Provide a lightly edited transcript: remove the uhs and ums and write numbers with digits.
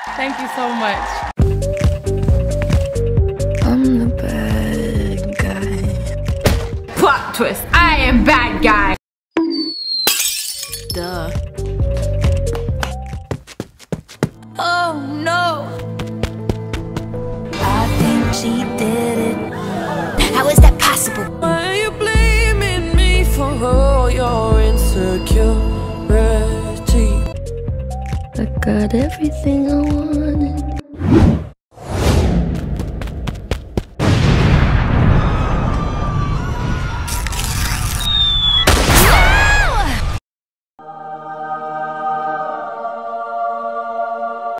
Thank you so much. I'm the bad guy. Plot twist, I am bad guy. Duh. Oh no. I think she did it. How is that possible? Why are you blaming me for all your insecurity? I got everything I wanted.